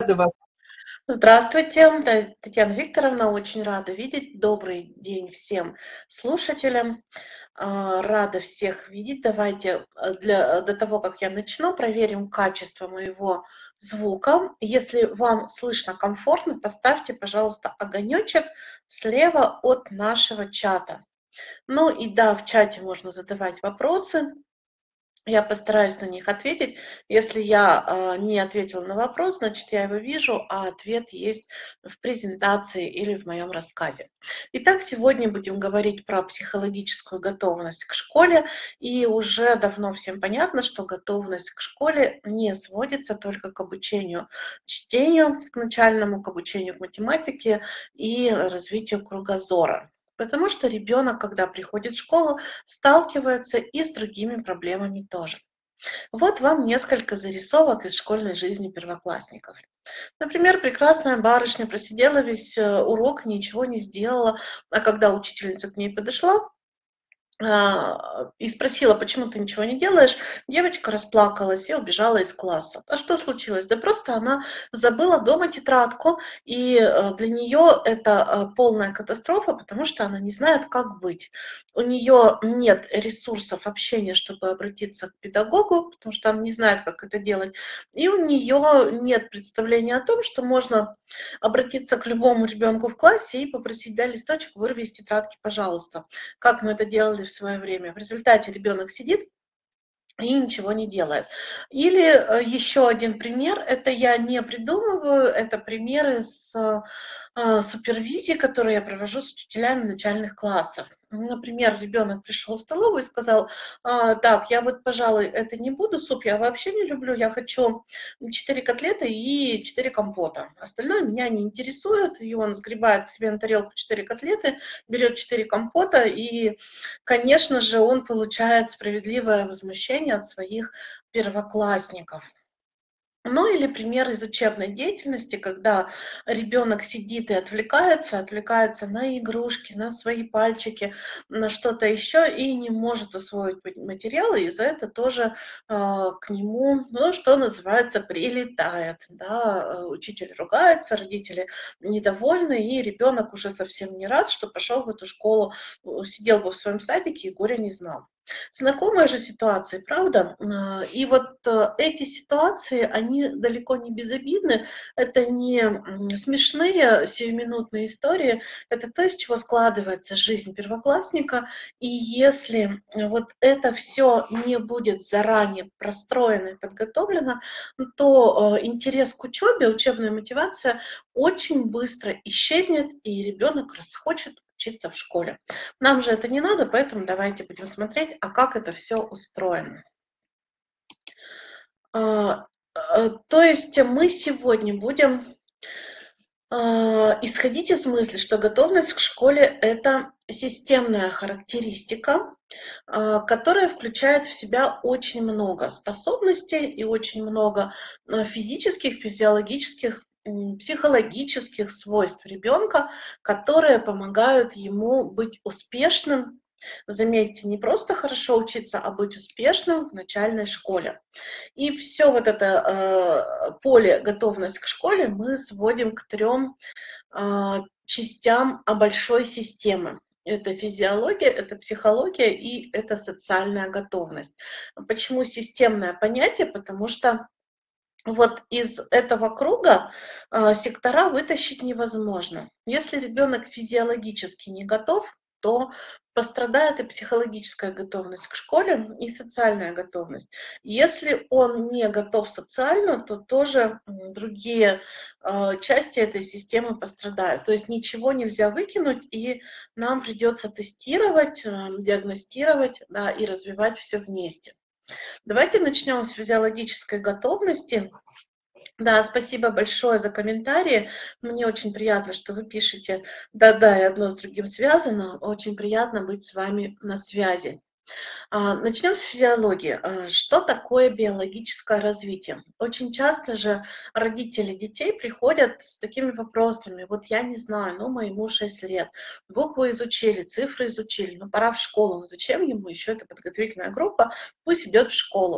Рада вас. Здравствуйте, Татьяна Викторовна, очень рада видеть. Добрый день всем слушателям. Рада всех видеть. Давайте до того, как я начну, проверим качество моего звука. Если вам слышно комфортно, поставьте, пожалуйста, огонечек слева от нашего чата. Ну и да, в чате можно задавать вопросы. Я постараюсь на них ответить. Если я не ответила на вопрос, значит, я его вижу, а ответ есть в презентации или в моем рассказе. Итак, сегодня будем говорить про психологическую готовность к школе. И уже давно всем понятно, что готовность к школе не сводится только к обучению чтению, к начальному, к обучению к математике и развитию кругозора. Потому что ребенок, когда приходит в школу, сталкивается и с другими проблемами тоже. Вот вам несколько зарисовок из школьной жизни первоклассников. Например, прекрасная барышня просидела весь урок, ничего не сделала, а когда учительница к ней подошла, и спросила, почему ты ничего не делаешь, девочка расплакалась и убежала из класса. А что случилось? Да просто она забыла дома тетрадку, и для нее это полная катастрофа, потому что она не знает, как быть. У нее нет ресурсов общения, чтобы обратиться к педагогу, потому что она не знает, как это делать. И у нее нет представления о том, что можно обратиться к любому ребенку в классе и попросить: дай листочек, вырви из тетрадки, пожалуйста, как мы это делали в свое время. В результате ребенок сидит и ничего не делает. Или еще один пример, это я не придумываю, это примеры с супервизии, которые я провожу с учителями начальных классов. Например, ребенок пришел в столовую и сказал: так, я вот, пожалуй, это не буду, суп я вообще не люблю, я хочу 4 котлеты и 4 компота. Остальное меня не интересует, и он сгребает к себе на тарелку 4 котлеты, берет 4 компота, и, конечно же, он получает справедливое возмущение от своих первоклассников. Ну или пример из учебной деятельности, когда ребенок сидит и отвлекается на игрушки, на свои пальчики, на что-то еще и не может усвоить материал, и за это тоже к нему, ну, что называется, прилетает. Да? Учитель ругается, родители недовольны, и ребенок уже совсем не рад, что пошел в эту школу, сидел бы в своем садике и горя не знал. Знакомая же ситуация, правда? И вот эти ситуации, они далеко не безобидны, это не смешные сиюминутные истории, это то, из чего складывается жизнь первоклассника. И если вот это все не будет заранее простроено и подготовлено, то интерес к учебе, учебная мотивация очень быстро исчезнет, и ребенок расхочет учиться в школе. Нам же это не надо, поэтому давайте будем смотреть, а как это все устроено. То есть мы сегодня будем исходить из мысли, что готовность к школе – это системная характеристика, которая включает в себя очень много способностей и очень много физических, физиологических, психологических свойств ребенка, которые помогают ему быть успешным. Заметьте, не просто хорошо учиться, а быть успешным в начальной школе. И все вот это поле готовность к школе мы сводим к трем частям большой системы. Это физиология, это психология и это социальная готовность. Почему системное понятие? Потому что вот из этого круга сектора вытащить невозможно. Если ребенок физиологически не готов, то пострадает и психологическая готовность к школе, и социальная готовность. Если он не готов социально, то тоже другие части этой системы пострадают. То есть ничего нельзя выкинуть, и нам придется тестировать, диагностировать, да, и развивать все вместе. Давайте начнем с физиологической готовности. Да, спасибо большое за комментарии. Мне очень приятно, что вы пишете. Да-да, и одно с другим связано. Очень приятно быть с вами на связи. Начнем с физиологии. Что такое биологическое развитие? Очень часто же родители детей приходят с такими вопросами. Вот я не знаю, ну, моему 6 лет. Буквы изучили, цифры изучили, но пора в школу. Зачем ему еще эта подготовительная группа? Пусть идет в школу.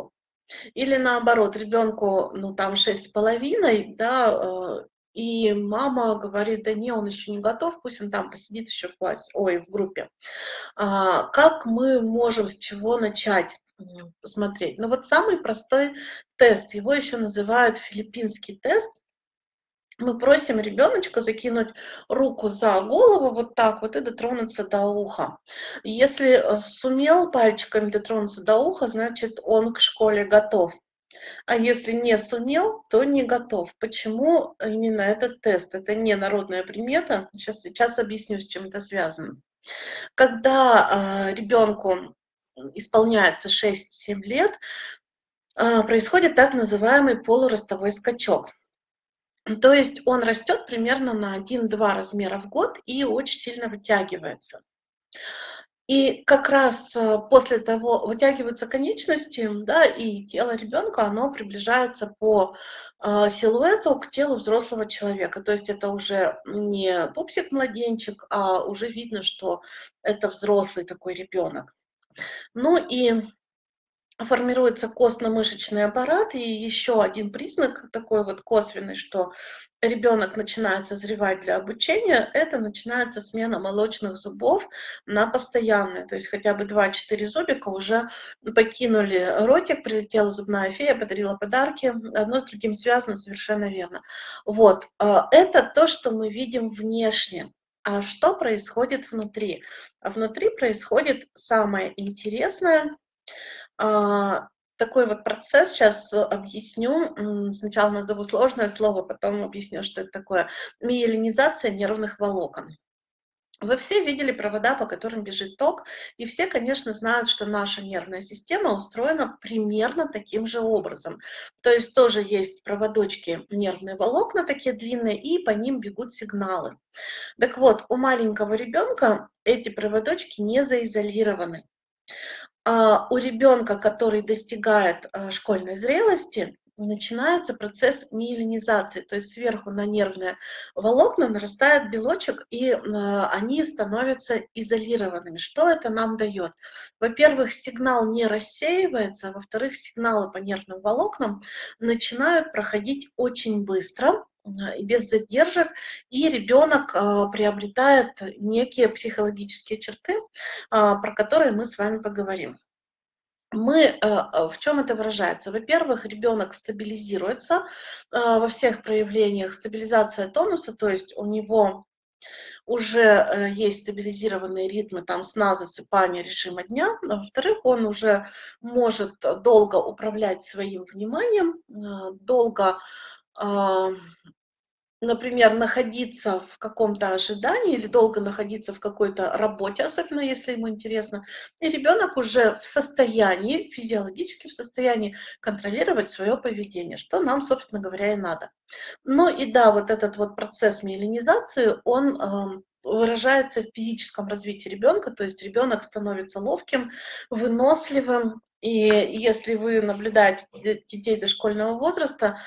Или наоборот, ребенку, ну, там 6,5, да, и мама говорит: "Да не, он еще не готов, пусть он там посидит еще в классе, ой, в группе". Как мы можем, с чего начать, посмотреть? Ну, вот самый простой тест, его еще называют филиппинский тест. Мы просим ребеночка закинуть руку за голову вот так вот и дотронуться до уха. Если, сумел пальчиками дотронуться до уха, значит, он к школе готов. А если не сумел, то не готов. Почему именно этот тест? Это не народная примета. Сейчас объясню, с чем это связано. Когда ребенку исполняется 6-7 лет, происходит так называемый полуростовой скачок. То есть он растет примерно на 1-2 размера в год и очень сильно вытягивается. И как раз после того вытягиваются конечности, да, и тело ребенка, оно приближается по силуэту к телу взрослого человека. То есть это уже не пупсик-младенчик, а уже видно, что это взрослый такой ребенок. Ну и формируется костно-мышечный аппарат, и еще один признак такой вот косвенный, что ребенок начинает созревать для обучения, это начинается смена молочных зубов на постоянные. То есть хотя бы 2-4 зубика уже покинули ротик, прилетела зубная фея, подарила подарки. Одно с другим связано совершенно верно. Вот, это то, что мы видим внешне. А что происходит внутри? А внутри происходит самое интересное. А, Такой вот процесс, сейчас объясню. Сначала назову сложное слово, потом объясню, что это такое. Миелинизация нервных волокон. Вы все видели провода, по которым бежит ток, и все, конечно, знают, что наша нервная система устроена примерно таким же образом. То есть тоже есть проводочки, нервные волокна такие длинные, и по ним бегут сигналы. Так вот, у маленького ребенка эти проводочки не заизолированы. У ребенка, который достигает школьной зрелости, начинается процесс миелинизации, то есть сверху на нервные волокна нарастает белочек, и они становятся изолированными. Что это нам дает? Во-первых, сигнал не рассеивается, а во-вторых, сигналы по нервным волокнам начинают проходить очень быстро, и без задержек, и ребенок приобретает некие психологические черты, про которые мы с вами поговорим. В чем это выражается? Во-первых, ребенок стабилизируется во всех проявлениях. Стабилизация тонуса, то есть у него уже есть стабилизированные ритмы там сна, засыпания, режима дня. Во-вторых, он уже может долго управлять своим вниманием, долго а, например, находиться в каком-то ожидании или долго находиться в какой-то работе, особенно если ему интересно, и ребенок уже в состоянии, физиологически в состоянии контролировать свое поведение, что нам, собственно говоря, и надо. Ну и да, вот этот вот процесс миелинизации, он выражается в физическом развитии ребенка, то есть ребенок становится ловким, выносливым, и если вы наблюдаете детей дошкольного возраста,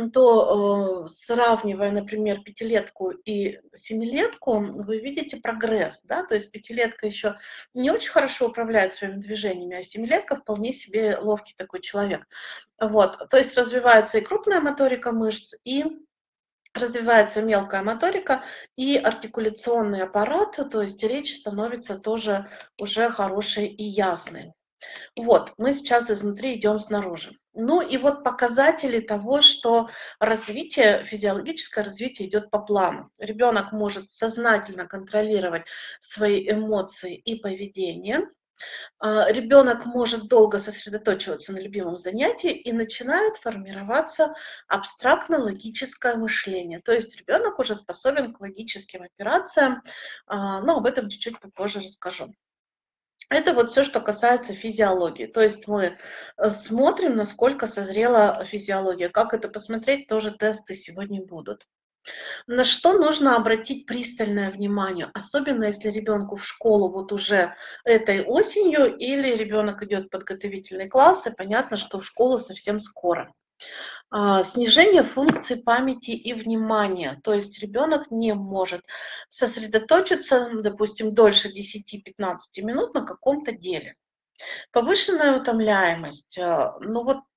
то сравнивая, например, пятилетку и семилетку, вы видите прогресс, да, то есть пятилетка еще не очень хорошо управляет своими движениями, а семилетка вполне себе ловкий такой человек. Вот, то есть развивается и крупная моторика мышц, и развивается мелкая моторика и артикуляционный аппарат, то есть речь становится тоже уже хорошей и ясной. Вот, мы сейчас изнутри идем снаружи. Ну и вот показатели того, что развитие, физиологическое развитие идет по плану. Ребенок может сознательно контролировать свои эмоции и поведение. Ребенок может долго сосредоточиваться на любимом занятии и начинает формироваться абстрактно-логическое мышление. То есть ребенок уже способен к логическим операциям, но об этом чуть-чуть попозже расскажу. Это вот все, что касается физиологии. То есть мы смотрим, насколько созрела физиология. Как это посмотреть, тоже тесты сегодня будут. На что нужно обратить пристальное внимание, особенно если ребенку в школу вот уже этой осенью или ребенок идет в подготовительный класс, и понятно, что в школу совсем скоро. Снижение функций памяти и внимания, то есть ребенок не может сосредоточиться, допустим, дольше 10-15 минут на каком-то деле. Повышенная утомляемость. Ну вот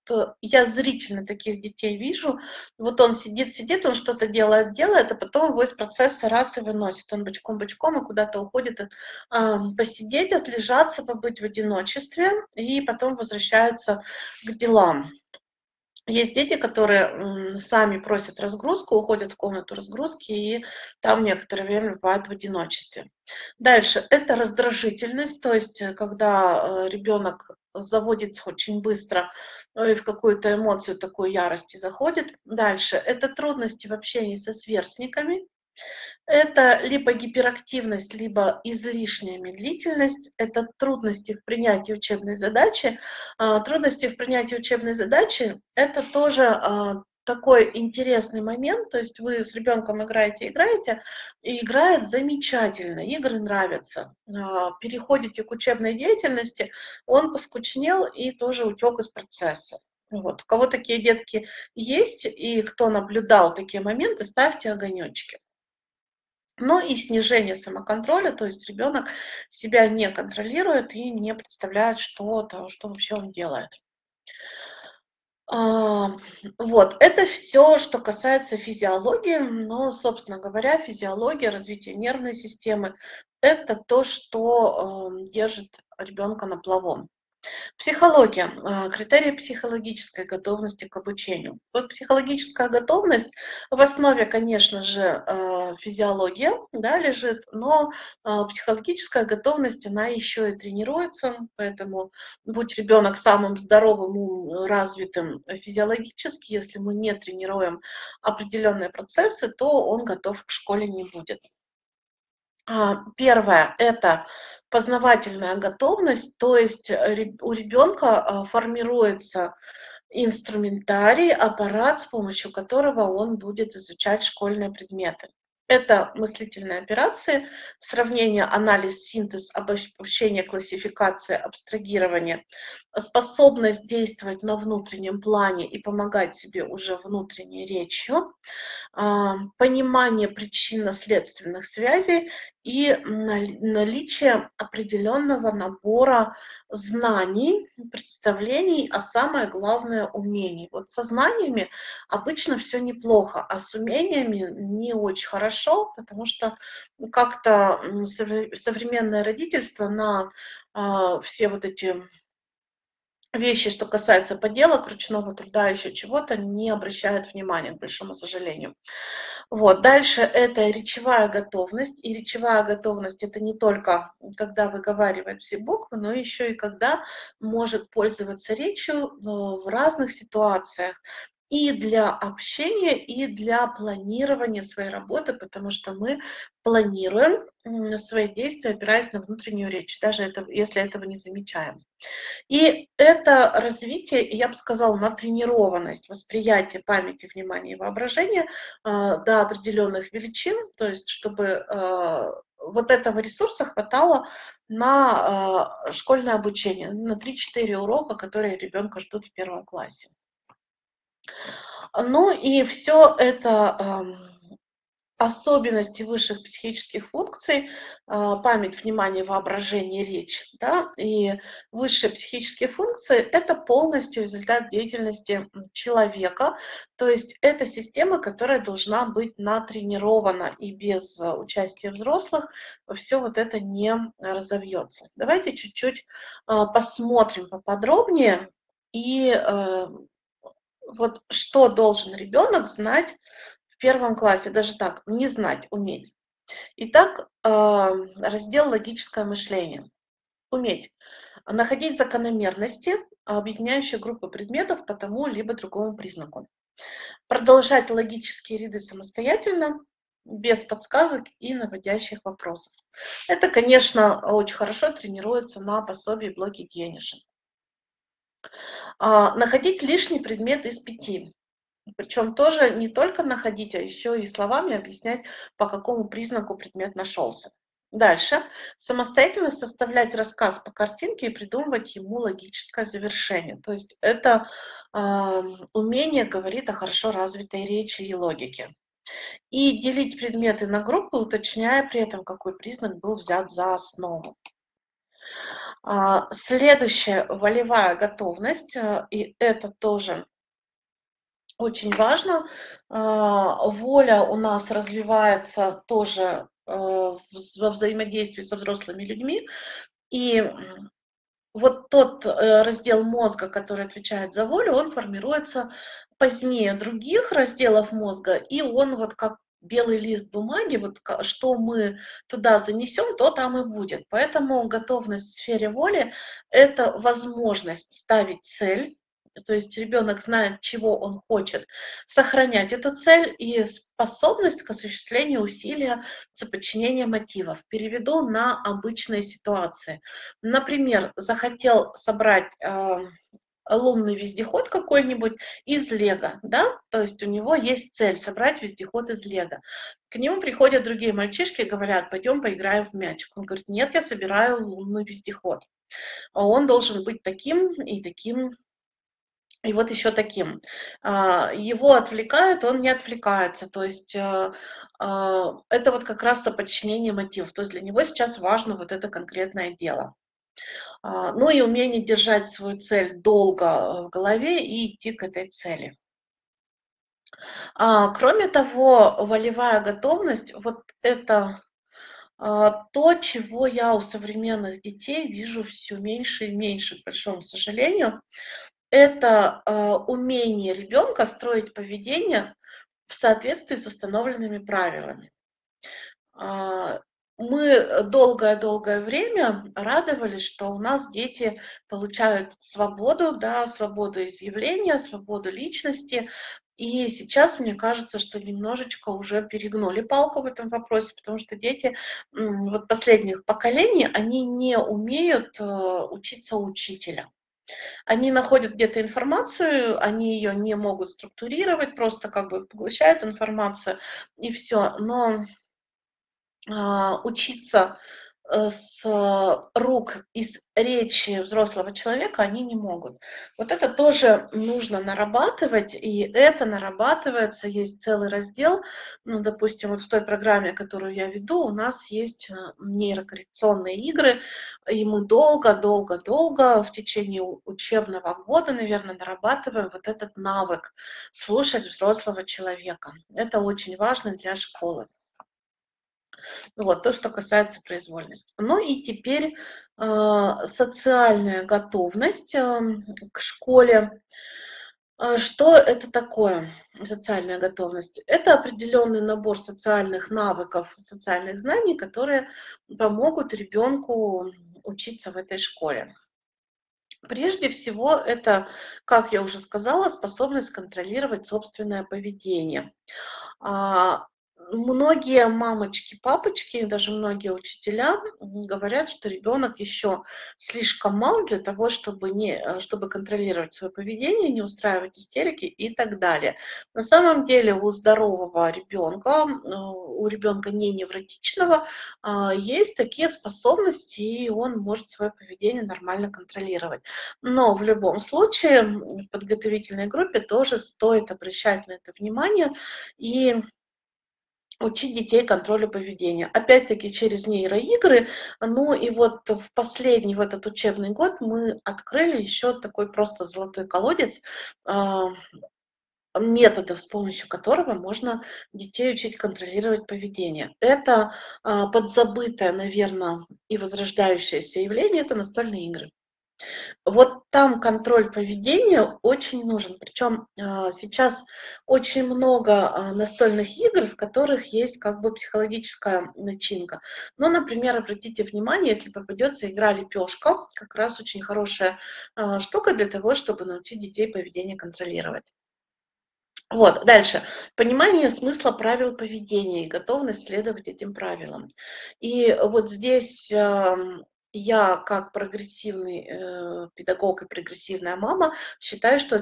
я зрительно таких детей вижу. Вот он сидит, он что-то делает, а потом его из процесса раз и выносит. Он бочком-бочком и куда-то уходит посидеть, отлежаться, побыть в одиночестве, и потом возвращается к делам. Есть дети, которые сами просят разгрузку, уходят в комнату разгрузки и там некоторое время бывают в одиночестве. Дальше это раздражительность, то есть когда ребенок заводится очень быстро и в какую-то эмоцию такой ярости заходит. Дальше это трудности в общении со сверстниками. Это либо гиперактивность, либо излишняя медлительность, это трудности в принятии учебной задачи. Трудности в принятии учебной задачи – это тоже такой интересный момент, то есть вы с ребенком играете, и играет замечательно, игры нравятся. Переходите к учебной деятельности, он поскучнел и тоже утек из процесса. Вот. У кого такие детки есть, и кто наблюдал такие моменты, ставьте огонечки. Ну и снижение самоконтроля, то есть ребенок себя не контролирует и не представляет, что вообще он делает. Вот, это все, что касается физиологии, но, собственно говоря, физиология, развитие нервной системы – это то, что держит ребенка на плаву. Психология. Критерии психологической готовности к обучению. Вот психологическая готовность в основе, конечно же, физиология, да, лежит, но психологическая готовность, она еще и тренируется, поэтому будь ребенок самым здоровым, развитым физиологически, если мы не тренируем определенные процессы, то он готов к школе не будет. Первое – это познавательная готовность, то есть у ребенка формируется инструментарий, аппарат, с помощью которого он будет изучать школьные предметы. Это мыслительные операции, сравнение, анализ, синтез, обобщение, классификация, абстрагирование, способность действовать на внутреннем плане и помогать себе уже внутренней речью, понимание причинно-следственных связей и наличие определенного набора знаний, представлений, а самое главное умений. Вот со знаниями обычно все неплохо, а с умениями не очень хорошо, потому что как-то современное родительство на все вот эти вещи, что касается поделок, ручного труда, еще чего-то, не обращают внимания, к большому сожалению. Вот. Дальше это речевая готовность. И речевая готовность – это не только когда выговаривает все буквы, но еще и когда может пользоваться речью в разных ситуациях. И для общения, и для планирования своей работы, потому что мы планируем свои действия, опираясь на внутреннюю речь, даже если этого не замечаем. И это развитие, я бы сказала, натренированность восприятия, памяти, внимания и воображения до определенных величин, то есть чтобы вот этого ресурса хватало на школьное обучение, на 3-4 урока, которые ребенка ждут в первом классе. Ну и все это особенности высших психических функций, память, внимание, воображение, речь, да, и высшие психические функции – это полностью результат деятельности человека, то есть это система, которая должна быть натренирована, и без участия взрослых все вот это не разовьется. Давайте чуть-чуть посмотрим поподробнее, и вот что должен ребенок знать в первом классе, даже так, не знать, уметь. Итак, раздел логическое мышление. Уметь находить закономерности, объединяющие группы предметов по тому либо другому признаку. Продолжать логические ряды самостоятельно, без подсказок и наводящих вопросов. Это, конечно, очень хорошо тренируется на пособии блоке Гениши. Находить лишний предмет из 5. Причем тоже не только находить, а еще и словами объяснять, по какому признаку предмет нашелся. Дальше. Самостоятельно составлять рассказ по картинке и придумывать ему логическое завершение. То есть это умение говорит о хорошо развитой речи и логике. И делить предметы на группы, уточняя при этом, какой признак был взят за основу. Следующая волевая готовность, и это тоже очень важно. Воля у нас развивается тоже во взаимодействии со взрослыми людьми. И вот тот раздел мозга, который отвечает за волю, он формируется позднее других разделов мозга, и он вот как белый лист бумаги, вот что мы туда занесем, то там и будет. Поэтому готовность в сфере воли– это возможность ставить цель, то есть ребенок знает, чего он хочет, сохранять эту цель и способность к осуществлению усилия за подчинение мотивов. Переведу на обычные ситуации. Например, захотел собрать лунный вездеход какой-нибудь из лего, да, то есть у него есть цель собрать вездеход из лего. К нему приходят другие мальчишки и говорят, пойдем поиграем в мячик. Он говорит, нет, я собираю лунный вездеход. А он должен быть таким и таким, и вот еще таким. Его отвлекают, он не отвлекается. То есть это вот как раз соподчинение мотивов. То есть для него сейчас важно вот это конкретное дело. Ну и умение держать свою цель долго в голове и идти к этой цели. Кроме того, волевая готовность, вот это то, чего я у современных детей вижу все меньше и меньше, к большому сожалению, это умение ребенка строить поведение в соответствии с установленными правилами. А, Мы долгое-долгое время радовались, что у нас дети получают свободу, да, свободу изъявления, свободу личности. И сейчас мне кажется, что немножечко уже перегнули палку в этом вопросе, потому что дети вот последних поколений, они не умеют учиться у учителя. Они находят где-то информацию, они ее не могут структурировать, просто как бы поглощают информацию и все. Но учиться с рук из речи взрослого человека они не могут. Вот это тоже нужно нарабатывать, и это нарабатывается, есть целый раздел, ну, допустим, вот в той программе, которую я веду, у нас есть нейрокоррекционные игры, и мы долго-долго-долго в течение учебного года, наверное, нарабатываем вот этот навык слушать взрослого человека. Это очень важно для школы. Вот, то, что касается произвольности. Ну и теперь социальная готовность к школе. Что это такое, социальная готовность? Это определенный набор социальных навыков, социальных знаний, которые помогут ребенку учиться в этой школе. Прежде всего, это, как я уже сказала, способность контролировать собственное поведение. А, Многие мамочки, папочки, даже многие учителя говорят, что ребенок еще слишком мал для того, чтобы контролировать свое поведение, не устраивать истерики и так далее. На самом деле у здорового ребенка, у ребенка не невротичного, есть такие способности, и он может свое поведение нормально контролировать. Но в любом случае в подготовительной группе тоже стоит обращать на это внимание и учить детей контролю поведения. Опять-таки через нейроигры. Ну и вот в этот учебный год мы открыли еще такой просто золотой колодец методов, с помощью которого можно детей учить контролировать поведение. Это подзабытое, наверное, и возрождающееся явление– это настольные игры. Вот там контроль поведения очень нужен. Причем сейчас очень много настольных игр, в которых есть как бы психологическая начинка. Ну, например, обратите внимание, если попадется игра «Лепешка», как раз очень хорошая штука для того, чтобы научить детей поведение контролировать. Вот, дальше. Понимание смысла правил поведения и готовность следовать этим правилам. И вот здесь я, как прогрессивный педагог и прогрессивная мама, считаю, что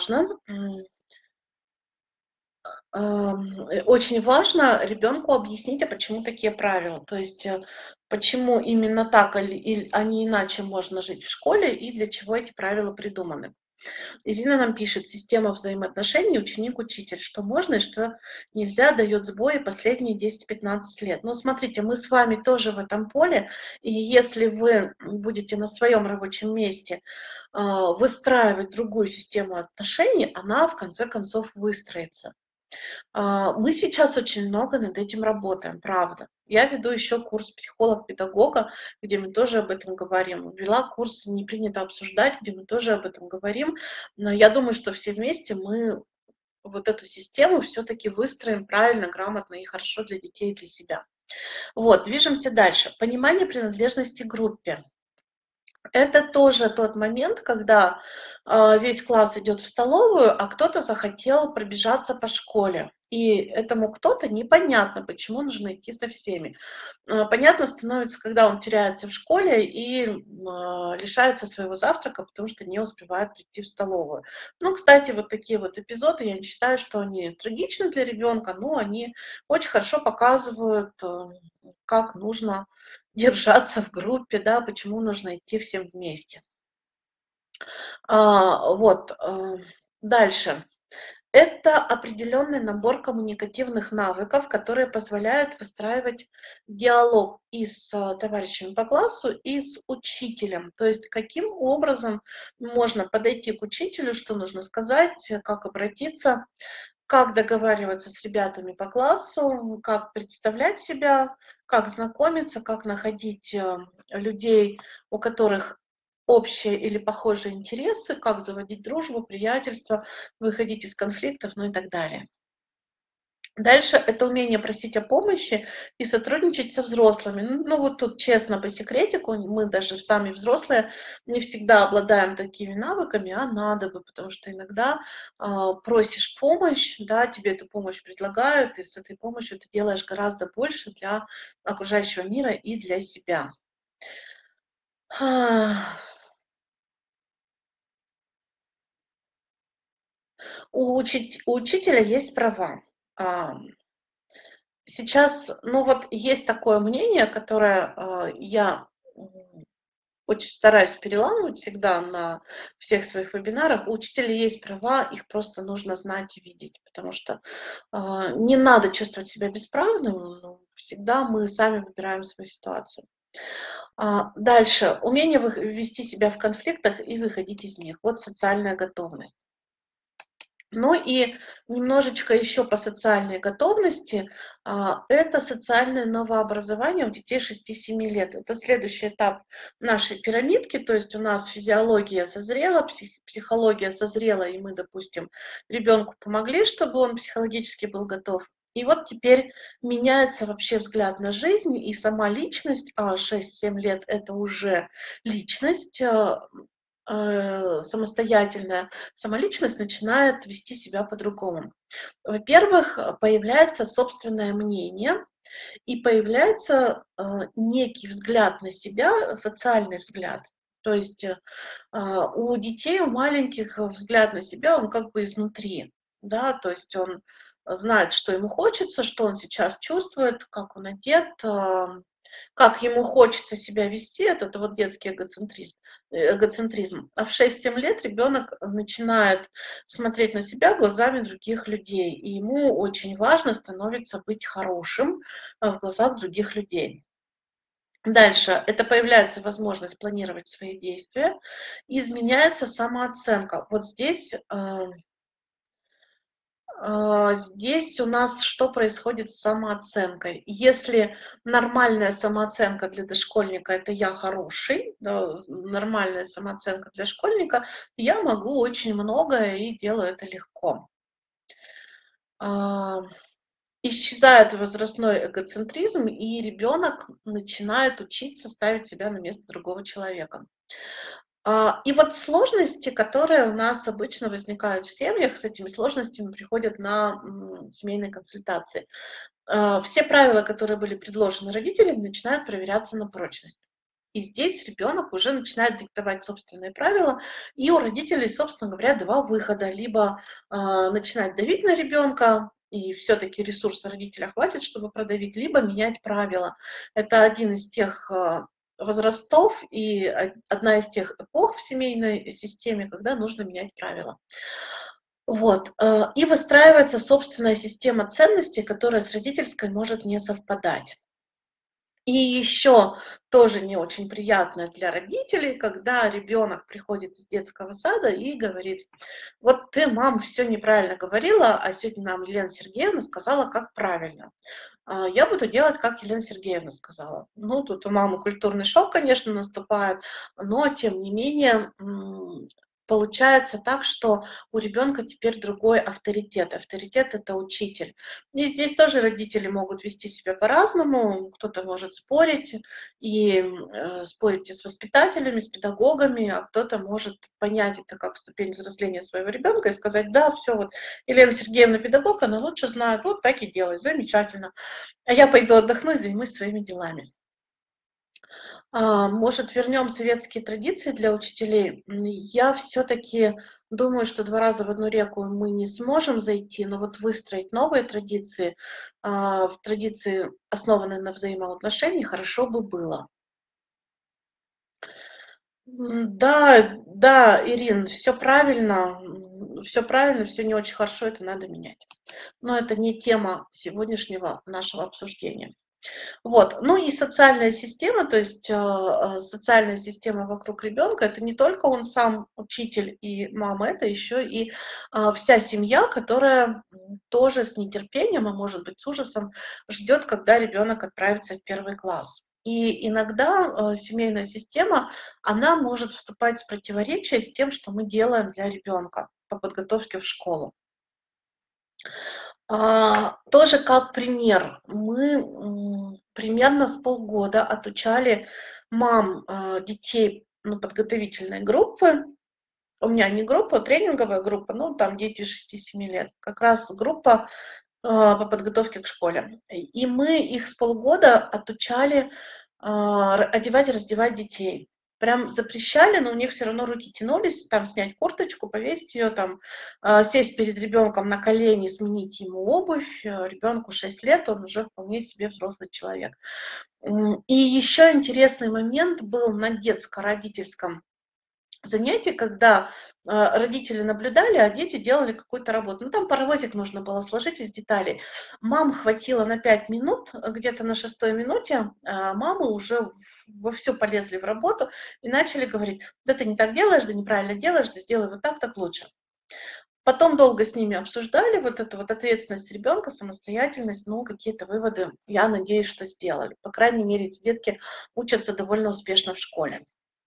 очень важно ребенку объяснить, а почему такие правила. То есть почему именно так, а не иначе можно жить в школе и для чего эти правила придуманы. Ирина нам пишет: система взаимоотношений ученик-учитель. Что можно и что нельзя, дает сбои последние 10-15 лет. Но смотрите, мы с вами тоже в этом поле, и если вы будете на своем рабочем месте выстраивать другую систему отношений, она в конце концов выстроится. Мы сейчас очень много над этим работаем, правда. Я веду еще курс психолог-педагога, где мы тоже об этом говорим. Вела курс «Не принято обсуждать», где мы тоже об этом говорим. Но я думаю, что все вместе мы вот эту систему все-таки выстроим правильно, грамотно и хорошо для детей и для себя. Вот, движемся дальше. Понимание принадлежности к группе. Это тоже тот момент, когда весь класс идет в столовую, а кто-то захотел пробежаться по школе. И этому кто-то непонятно, почему нужно идти со всеми. Понятно становится, когда он теряется в школе и лишается своего завтрака, потому что не успевает прийти в столовую. Ну, кстати, вот такие вот эпизоды, я не считаю, что они трагичны для ребенка, но они очень хорошо показывают, как нужно держаться в группе, да, почему нужно идти всем вместе. Вот, дальше. Это определенный набор коммуникативных навыков, которые позволяют выстраивать диалог и с товарищами по классу, и с учителем. То есть каким образом можно подойти к учителю, что нужно сказать, как обратиться, как договариваться с ребятами по классу, как представлять себя, как знакомиться, как находить людей, у которых общие или похожие интересы, как заводить дружбу, приятельство, выходить из конфликтов, ну и так далее. Дальше это умение просить о помощи и сотрудничать со взрослыми. Ну вот тут честно по секретику, мы даже сами взрослые не всегда обладаем такими навыками, а надо бы, потому что иногда просишь помощь, да, тебе эту помощь предлагают, и с этой помощью ты делаешь гораздо больше для окружающего мира и для себя. У учителя есть права. Сейчас, ну вот есть такое мнение, которое я очень стараюсь переламывать всегда на всех своих вебинарах. У учителей есть права, их просто нужно знать и видеть, потому что не надо чувствовать себя бесправным, но всегда мы сами выбираем свою ситуацию. Дальше. Умение вести себя в конфликтах и выходить из них. Вот социальная готовность. Ну и немножечко еще по социальной готовности. Это социальное новообразование у детей 6-7 лет. Это следующий этап нашей пирамидки. То есть у нас физиология созрела, психология созрела, и мы, допустим, ребенку помогли, чтобы он психологически был готов. И вот теперь меняется вообще взгляд на жизнь, и сама личность, 6-7 лет это уже личность, самостоятельная, самоличность начинает вести себя по-другому. Во-первых, появляется собственное мнение и появляется некий взгляд на себя, социальный взгляд. То есть у детей, у маленьких взгляд на себя, он как бы изнутри, да, то есть он знает, что ему хочется, что он сейчас чувствует, как он одет, как ему хочется себя вести, это вот детский эгоцентризм. А в 6-7 лет ребенок начинает смотреть на себя глазами других людей, и ему очень важно становится быть хорошим в глазах других людей. Дальше это появляется возможность планировать свои действия, изменяется самооценка. Вот здесь у нас что происходит с самооценкой? Если нормальная самооценка для дошкольника – это «я хороший», да, нормальная самооценка для школьника – «я могу очень многое и делаю это легко». Исчезает возрастной эгоцентризм, и ребенок начинает учиться ставить себя на место другого человека. И вот сложности, которые у нас обычно возникают в семьях, с этими сложностями приходят на семейные консультации. Все правила, которые были предложены родителям, начинают проверяться на прочность. И здесь ребенок уже начинает диктовать собственные правила, и у родителей, собственно говоря, два выхода. Либо начинать давить на ребенка, и все-таки ресурса родителя хватит, чтобы продавить, либо менять правила. Это один из тех возрастов и одна из тех эпох в семейной системе, когда нужно менять правила. Вот. И выстраивается собственная система ценностей, которая с родительской может не совпадать. И еще тоже не очень приятно для родителей, когда ребенок приходит из детского сада и говорит: вот ты, мам, все неправильно говорила, а сегодня нам Елена Сергеевна сказала, как правильно. Я буду делать, как Елена Сергеевна сказала. Ну, тут у мамы культурный шок, конечно, наступает, но тем не менее получается так, что у ребенка теперь другой авторитет. Авторитет – это учитель. И здесь тоже родители могут вести себя по-разному. Кто-то может спорить и спорить и с воспитателями, с педагогами, а кто-то может понять это как ступень взросления своего ребенка и сказать: да, все, вот Елена Сергеевна педагог, она лучше знает, вот так и делай, замечательно. А я пойду отдохну и займусь своими делами. Может, вернем советские традиции для учителей? Я все-таки думаю, что 2 раза в одну реку мы не сможем зайти, но вот выстроить новые традиции, в традиции, основанные на взаимоотношениях, хорошо бы было. Да, да, Ирин, все правильно, все не очень хорошо, это надо менять. Но это не тема сегодняшнего нашего обсуждения. Вот. Ну и социальная система, то есть социальная система вокруг ребенка, это не только он сам, учитель и мама, это еще и вся семья, которая тоже с нетерпением, а может быть с ужасом ждет, когда ребенок отправится в 1 класс. И иногда семейная система, она может вступать в противоречие с тем, что мы делаем для ребенка по подготовке в школу. Тоже как пример, мы примерно с полгода отучали мам детей, ну, подготовительной группы. У меня не группа, а тренинговая группа, ну, там дети 6-7 лет. Как раз группа по подготовке к школе. И мы их с полгода отучали одевать и раздевать детей. Прям запрещали, но у них все равно руки тянулись, там снять курточку, повесить ее, там сесть перед ребенком на колени, сменить ему обувь. Ребенку 6 лет, он уже вполне себе взрослый человек. И еще интересный момент был на детско-родительском занятие, когда родители наблюдали, а дети делали какую-то работу. Ну, там паровозик нужно было сложить из деталей. Мам хватило на 5 минут, где-то на 6-й минуте мамы уже вовсю полезли в работу и начали говорить: да ты не так делаешь, да неправильно делаешь, да сделай вот так лучше. Потом долго с ними обсуждали вот эту вот ответственность ребенка, самостоятельность, ну, какие-то выводы, я надеюсь, что сделали. По крайней мере, эти детки учатся довольно успешно в школе.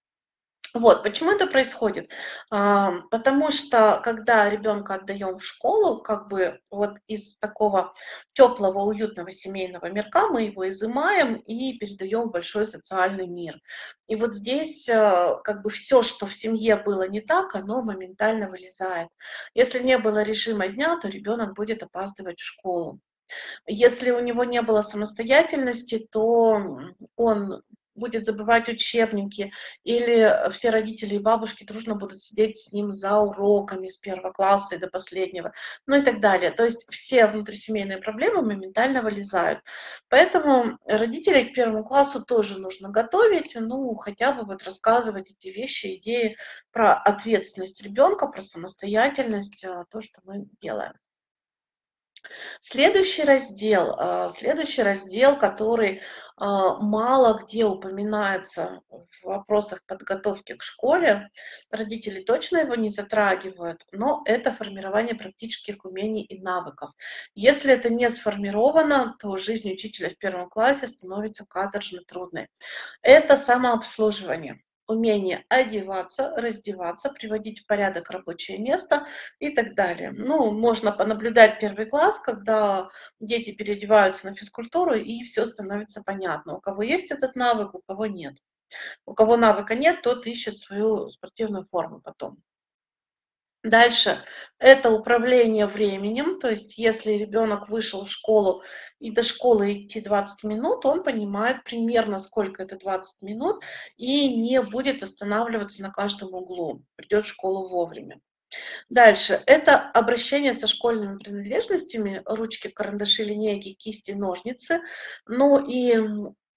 Вот, почему это происходит? Потому что, когда ребенка отдаем в школу, как бы вот из такого теплого, уютного семейного мирка мы его изымаем и передаем в большой социальный мир. И вот здесь как бы все, что в семье было не так, оно моментально вылезает. Если не было режима дня, то ребенок будет опаздывать в школу. Если у него не было самостоятельности, то он будет забывать учебники, или все родители и бабушки дружно будут сидеть с ним за уроками с 1 класса и до последнего, ну и так далее. То есть все внутрисемейные проблемы моментально вылезают. Поэтому родителей к 1 классу тоже нужно готовить, ну, хотя бы вот рассказывать эти вещи, идеи про ответственность ребенка, про самостоятельность, то, что мы делаем. Следующий раздел, который мало где упоминается в вопросах подготовки к школе, родители точно его не затрагивают, но это формирование практических умений и навыков. Если это не сформировано, то жизнь учителя в 1 классе становится каторжно трудной. Это самообслуживание, умение одеваться, раздеваться, приводить в порядок рабочее место и так далее. Ну, можно понаблюдать 1 класс, когда дети переодеваются на физкультуру, и все становится понятно. У кого есть этот навык, у кого нет. У кого навыка нет, тот ищет свою спортивную форму потом. Дальше это управление временем, то есть если ребенок вышел в школу и до школы идти 20 минут, он понимает примерно, сколько это 20 минут, и не будет останавливаться на каждом углу, придет в школу вовремя. Дальше это обращение со школьными принадлежностями: ручки, карандаши, линейки, кисти, ножницы. Ну и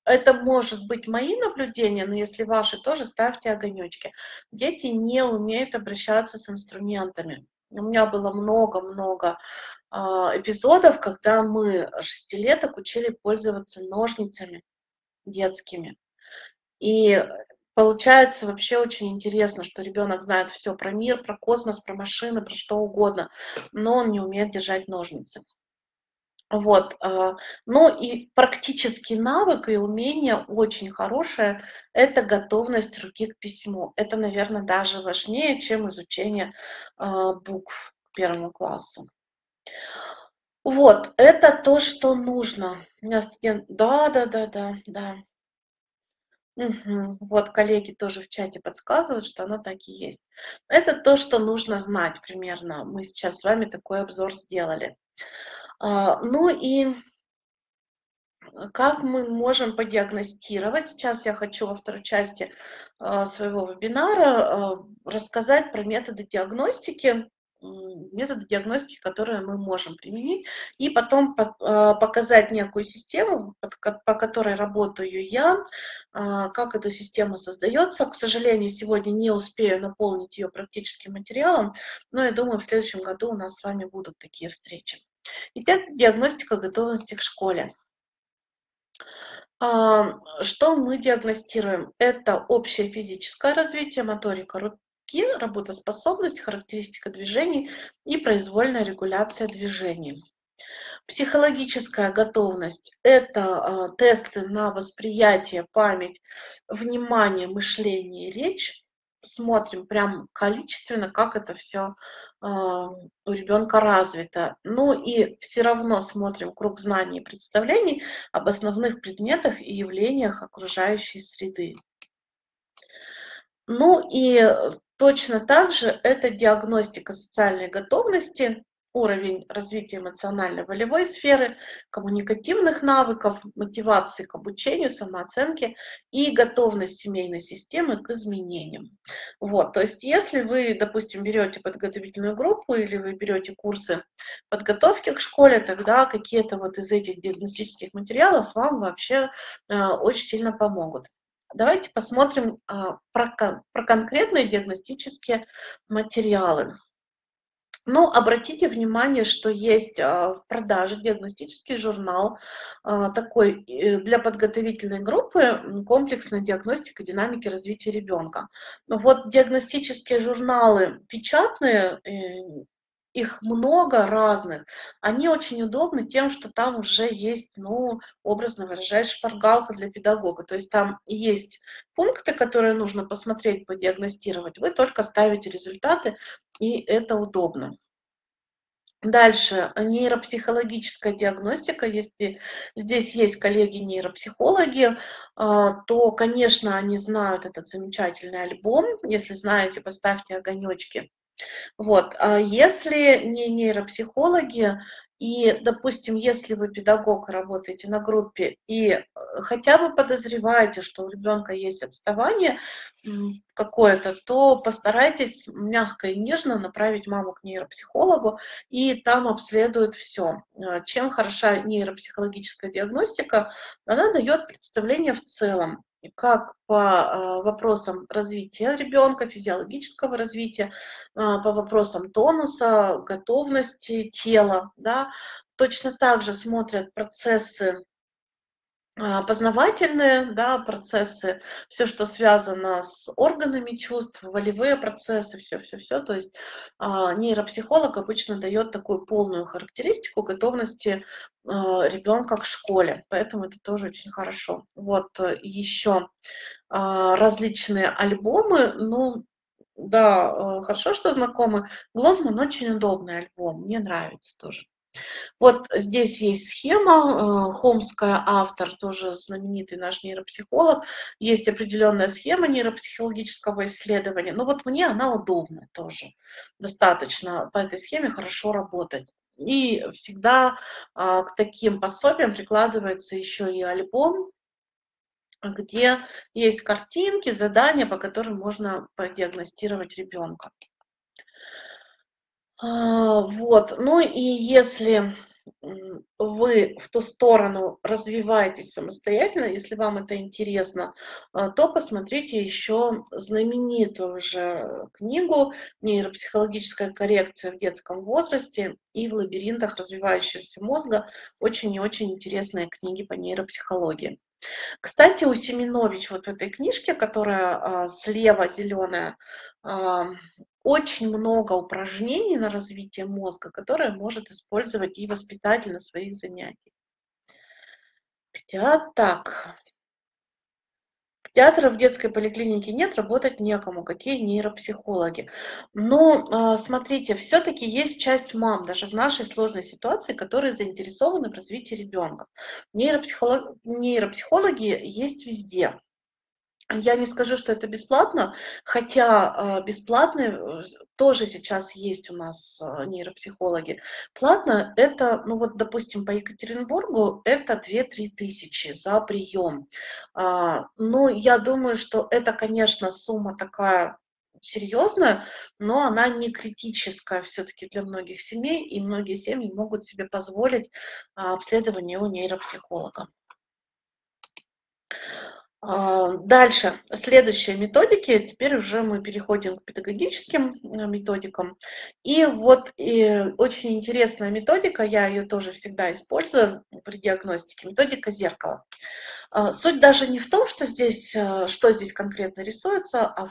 это может быть мои наблюдения, но если ваши, тоже ставьте огонечки. Дети не умеют обращаться с инструментами. У меня было много-много эпизодов, когда мы шестилеток учили пользоваться ножницами детскими. И получается вообще очень интересно, что ребенок знает все про мир, про космос, про машины, про что угодно, но он не умеет держать ножницы. Вот, ну и практический навык и умение очень хорошее — это готовность руки к письму. Это, наверное, даже важнее, чем изучение букв к первому классу. Вот, это то, что нужно. У меня студент, да. Мгм. Вот коллеги тоже в чате подсказывают, что оно так и есть. Это то, что нужно знать примерно. Мы сейчас с вами такой обзор сделали. Ну и как мы можем подиагностировать? Сейчас я хочу во второй части своего вебинара рассказать про методы диагностики, которые мы можем применить, и потом показать некую систему, по которой работаю я, как эта система создается. К сожалению, сегодня не успею наполнить ее практическим материалом, но я думаю, в следующем году у нас с вами будут такие встречи. Итак, диагностика готовности к школе. Что мы диагностируем? Это общее физическое развитие, моторика руки, работоспособность, характеристика движений и произвольная регуляция движений. Психологическая готовность — это тесты на восприятие, память, внимание, мышление и речь. Смотрим прям количественно, как это все у ребенка развито. Ну и все равно смотрим круг знаний и представлений об основных предметах и явлениях окружающей среды. Ну и точно так же это диагностика социальной готовности, уровень развития эмоционально-волевой сферы, коммуникативных навыков, мотивации к обучению, самооценки и готовность семейной системы к изменениям. Вот, то есть если вы, допустим, берете подготовительную группу или вы берете курсы подготовки к школе, тогда какие-то вот из этих диагностических материалов вам вообще очень сильно помогут. Давайте посмотрим про конкретные диагностические материалы. Ну, обратите внимание, что есть в продаже диагностический журнал такой для подготовительной группы «Комплексная диагностика динамики развития ребенка». Но вот диагностические журналы печатные, их много разных. Они очень удобны тем, что там уже есть, ну, образно выражаясь, шпаргалка для педагога. То есть там есть пункты, которые нужно посмотреть, подиагностировать. Вы только ставите результаты, и это удобно. Дальше, нейропсихологическая диагностика. Если здесь есть коллеги-нейропсихологи, то, конечно, они знают этот замечательный альбом. Если знаете, поставьте огонечки. Вот, а если не нейропсихологи, и, допустим, если вы педагог, работаете на группе и хотя бы подозреваете, что у ребенка есть отставание какое-то, то постарайтесь мягко и нежно направить маму к нейропсихологу, и там обследуют все. Чем хороша нейропсихологическая диагностика? Она дает представление в целом, как по вопросам развития ребенка, физиологического развития, по вопросам тонуса, готовности тела, да. Точно так же смотрят процессы познавательные, да, процессы, все, что связано с органами чувств, волевые процессы, все. То есть нейропсихолог обычно дает такую полную характеристику готовности ребенка к школе, поэтому это тоже очень хорошо. Вот еще различные альбомы, ну, да, хорошо, что знакомы. Глозман очень удобный альбом, мне нравится тоже. Вот здесь есть схема, Хомская автор, тоже знаменитый наш нейропсихолог. Есть определенная схема нейропсихологического исследования. Но вот мне она удобна тоже. Достаточно по этой схеме хорошо работать. И всегда к таким пособиям прикладывается еще и альбом, где есть картинки, задания, по которым можно продиагностировать ребенка. Вот, ну и если вы в ту сторону развиваетесь самостоятельно, если вам это интересно, то посмотрите еще знаменитую уже книгу «Нейропсихологическая коррекция в детском возрасте и в лабиринтах развивающегося мозга». Очень и очень интересные книги по нейропсихологии. Кстати, у Семенович вот в этой книжке, которая слева зеленая, а, очень много упражнений на развитие мозга, которые может использовать и воспитатель на своих занятиях. Хотя так, педиатров в детской поликлинике нет, работать некому, какие нейропсихологи. Но смотрите, все-таки есть часть мам, даже в нашей сложной ситуации, которые заинтересованы в развитии ребенка. Нейропсихологи есть везде. Я не скажу, что это бесплатно, хотя бесплатные тоже сейчас есть у нас нейропсихологи. Платно это, ну вот, допустим, по Екатеринбургу это 2-3 тысячи за прием. Ну, я думаю, что это, конечно, сумма такая серьезная, но она не критическая все-таки для многих семей, и многие семьи могут себе позволить обследование у нейропсихолога. Дальше, следующие методики, теперь уже мы переходим к педагогическим методикам. И вот очень интересная методика, я ее тоже всегда использую при диагностике, методика зеркала. Суть даже не в том, что здесь конкретно рисуется, а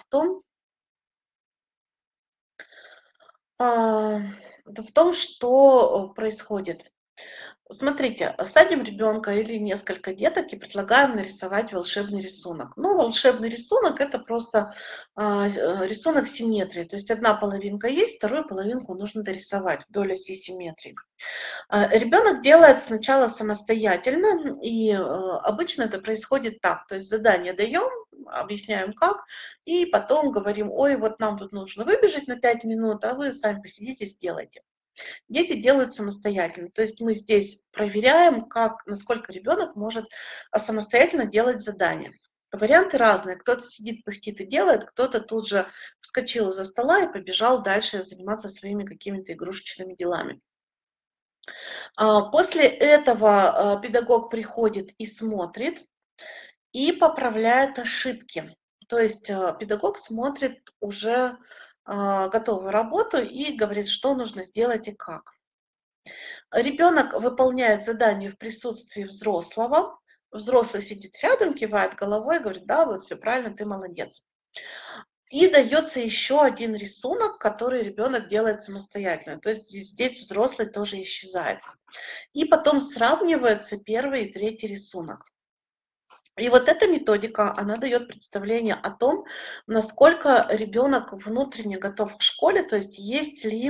в том, что происходит. Смотрите, садим ребенка или несколько деток и предлагаем нарисовать волшебный рисунок. Ну, волшебный рисунок это просто рисунок симметрии. То есть одна половинка есть, вторую половинку нужно дорисовать вдоль оси симметрии. Ребенок делает сначала самостоятельно, и обычно это происходит так. То есть задание даем, объясняем как, и потом говорим, ой, вот нам тут нужно выбежать на 5 минут, а вы сами посидите, сделайте. Дети делают самостоятельно. То есть мы здесь проверяем, насколько ребенок может самостоятельно делать задания. Варианты разные. Кто-то сидит, пыхтит и делает, кто-то тут же вскочил из-за стола и побежал дальше заниматься своими какими-то игрушечными делами. После этого педагог приходит и смотрит, и поправляет ошибки. То есть педагог смотрит уже готовую работу и говорит, что нужно сделать и как. Ребенок выполняет задание в присутствии взрослого. Взрослый сидит рядом, кивает головой, говорит, да, вот все правильно, ты молодец. И дается еще один рисунок, который ребенок делает самостоятельно. То есть здесь взрослый тоже исчезает. И потом сравнивается первый и третий рисунок. И вот эта методика, она дает представление о том, насколько ребенок внутренне готов к школе, то есть ли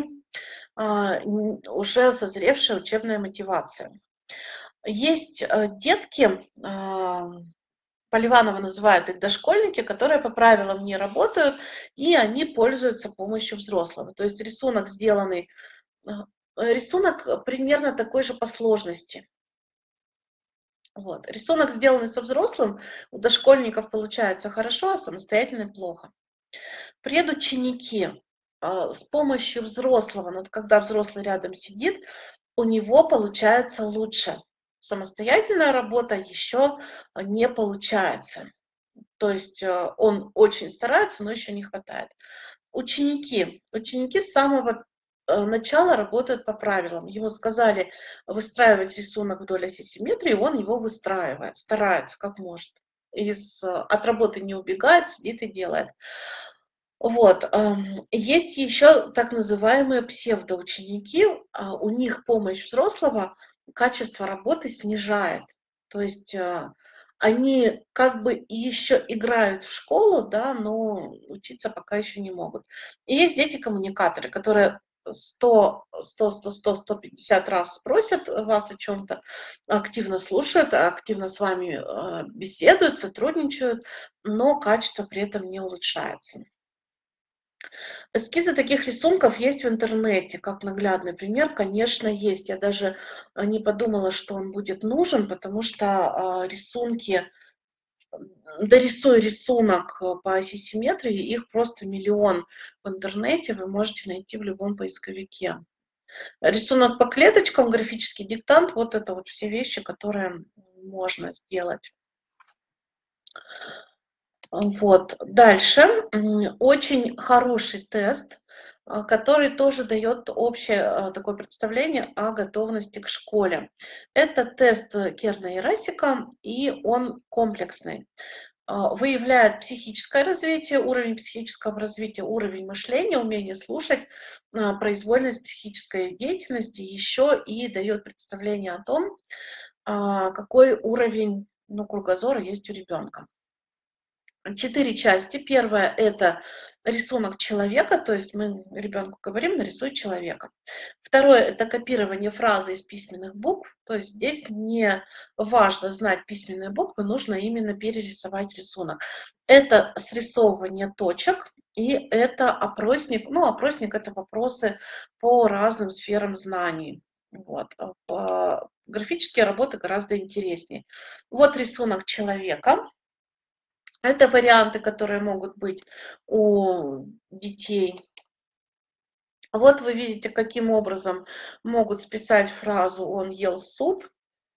уже созревшая учебная мотивация. Есть детки, Поливанова называют их дошкольники, которые по правилам не работают, и они пользуются помощью взрослого. То есть рисунок примерно такой же по сложности. Вот. Рисунок, сделанный со взрослым, у дошкольников получается хорошо, а самостоятельно плохо. Предученики с помощью взрослого, но когда взрослый рядом сидит, у него получается лучше. Самостоятельная работа еще не получается. То есть он очень старается, но еще не хватает. Ученики с самого начала работают по правилам. Ему сказали выстраивать рисунок вдоль оси симметрии, он его выстраивает, старается как может. От работы не убегает, сидит и делает. Вот. Есть еще так называемые псевдоученики. У них помощь взрослого качество работы снижает. То есть они как бы еще играют в школу, да, но учиться пока еще не могут. И есть дети-коммуникаторы, которые 150 раз спросят вас о чем-то, активно слушают, активно с вами беседуют, сотрудничают, но качество при этом не улучшается. Эскизы таких рисунков есть в интернете, как наглядный пример, конечно, есть. Я даже не подумала, что он будет нужен, потому что рисунки, дорисуй рисунок по оси симметрии, их просто миллион в интернете, вы можете найти в любом поисковике. Рисунок по клеточкам, графический диктант, вот это вот все вещи, которые можно сделать. Вот. Дальше. Очень хороший тест, который тоже дает общее такое представление о готовности к школе. Это тест Керна и Расика, и он комплексный. Выявляет психическое развитие, уровень психического развития, уровень мышления, умение слушать, произвольность психической деятельности, еще и дает представление о том, какой уровень, ну, кругозора есть у ребенка. 4 части. Первая — это рисунок человека, то есть мы ребенку говорим: нарисуй человека. Второе — это копирование фразы из письменных букв, то есть здесь не важно знать письменные буквы, нужно именно перерисовать рисунок. Это срисовывание точек, и это опросник. Ну, опросник — это вопросы по разным сферам знаний. Вот. Графические работы гораздо интереснее. Вот рисунок человека. Это варианты, которые могут быть у детей. Вот вы видите, каким образом могут списать фразу «он ел суп»,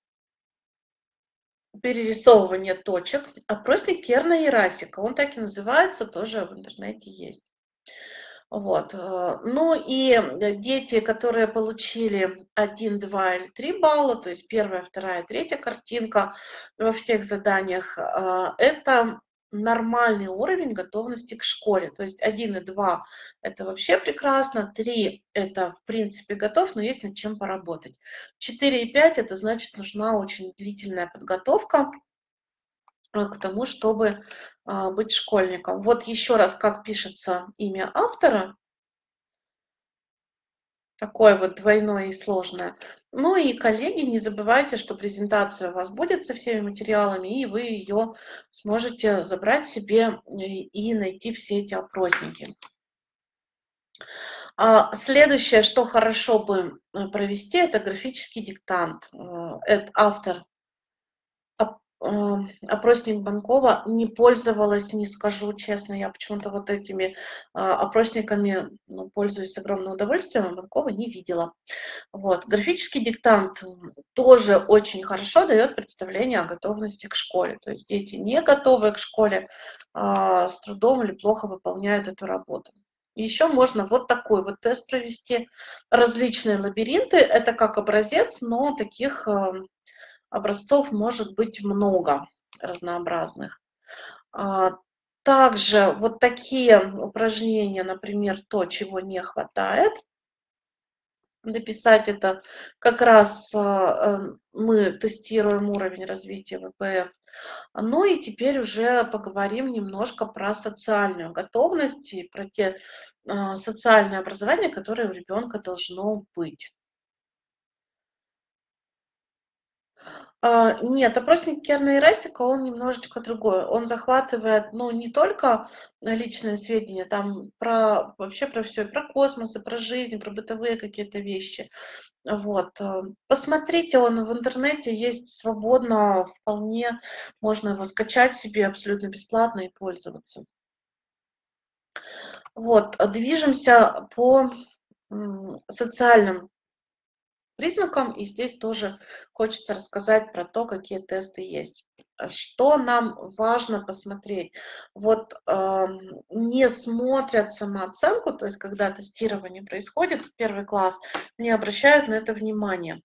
перерисовывание точек, опросник Керна и Расика. Он так и называется, тоже в интернете есть. Вот. Ну и дети, которые получили 1, 2 или 3 балла, то есть первая, вторая, третья картинка во всех заданиях, это нормальный уровень готовности к школе. То есть 1 и 2 это вообще прекрасно, 3 это в принципе готов, но есть над чем поработать. 4 и 5 это значит нужна очень длительная подготовка к тому, чтобы быть школьником. Вот еще раз, как пишется имя автора. Такое вот двойное и сложное. Ну и, коллеги, не забывайте, что презентация у вас будет со всеми материалами, и вы ее сможете забрать себе и найти все эти опросники. Следующее, что хорошо бы провести, это графический диктант. Автор опросник Банкова не пользовалась, не скажу честно, я почему-то вот этими опросниками пользуюсь с огромным удовольствием, а Банкова не видела. Вот. Графический диктант тоже очень хорошо дает представление о готовности к школе. То есть дети, не готовые к школе, с трудом или плохо выполняют эту работу. Еще можно вот такой вот тест провести. Различные лабиринты — это как образец, но таких образцов может быть много разнообразных. А, Также вот такие упражнения, например, то, чего не хватает, дописать это как раз мы тестируем уровень развития ВПФ. Ну и теперь уже поговорим немножко про социальную готовность и про те социальные образования, которые у ребенка должно быть. Нет, опросник Керна и Расика, он немножечко другой. Он захватывает, ну, не только личные сведения, там про вообще про все, про космос, и про жизнь, про бытовые какие-то вещи. Вот. Посмотрите, он в интернете есть свободно, вполне можно его скачать себе абсолютно бесплатно и пользоваться. Вот. Движемся по социальным признакам, и здесь тоже хочется рассказать про то, какие тесты есть. Что нам важно посмотреть? Вот не смотрят самооценку, то есть когда тестирование происходит в первый класс, не обращают на это внимания.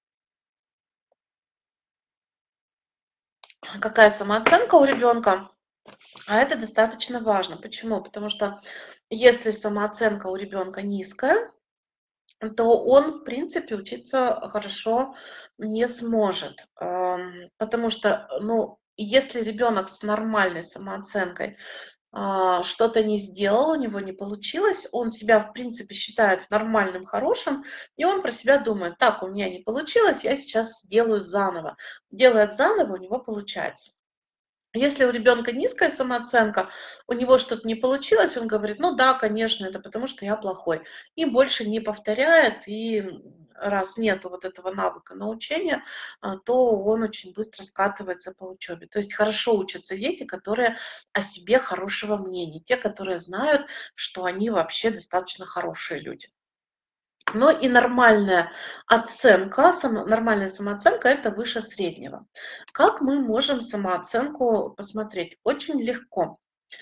Какая самооценка у ребенка? А это достаточно важно. Почему? Потому что если самооценка у ребенка низкая, то он, в принципе, учиться хорошо не сможет. Потому что, ну, если ребенок с нормальной самооценкой что-то не сделал, у него не получилось, он себя, в принципе, считает нормальным, хорошим, и он про себя думает: так, у меня не получилось, я сейчас сделаю заново. Делает заново, у него получается. Если у ребенка низкая самооценка, у него что-то не получилось, он говорит: ну да, конечно, это потому что я плохой. И больше не повторяет, и раз нету вот этого навыка научения, то он очень быстро скатывается по учебе. То есть хорошо учатся дети, которые о себе хорошего мнения, те, которые знают, что они вообще достаточно хорошие люди. Но и нормальная оценка, нормальная самооценка – это выше среднего. Как мы можем самооценку посмотреть? Очень легко.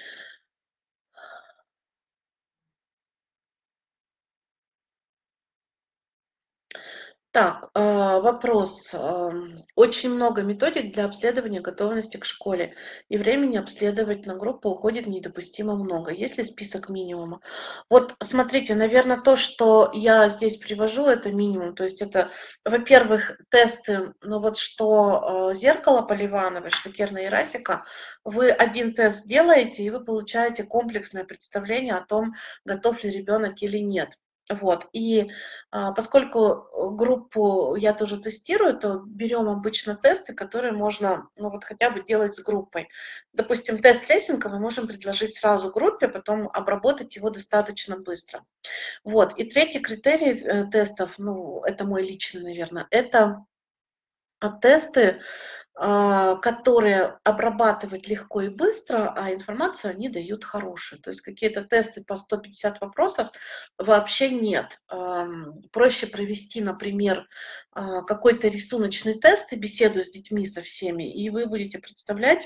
Так, вопрос. Очень много методик для обследования готовности к школе, и времени обследовать на группу уходит недопустимо много. Есть ли список минимума? Вот смотрите, наверное, то, что я здесь привожу, это минимум. То есть это, во-первых, тесты, ну вот что зеркало Поливановой, что Керна и Расика, вы один тест делаете, и вы получаете комплексное представление о том, готов ли ребенок или нет. Вот. И поскольку группу я тоже тестирую, то берем обычно тесты, которые можно, ну вот хотя бы делать с группой. Допустим, тест лесенка мы можем предложить сразу группе, потом обработать его достаточно быстро. Вот. И третий критерий тестов, ну это мой личный, наверное, это тесты, которые обрабатывать легко и быстро, а информацию они дают хорошую. То есть какие-то тесты по 150 вопросов вообще нет. Проще провести, например, какой-то рисуночный тест и беседу с детьми со всеми, и вы будете представлять,